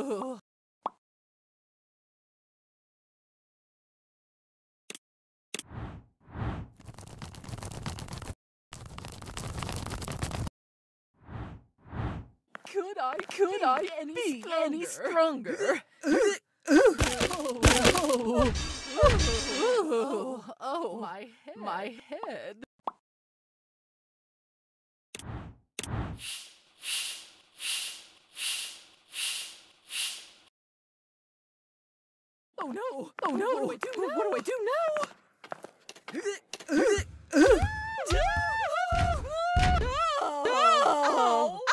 Could I be any stronger? Oh, my head. Oh no! What do I do now? Oh!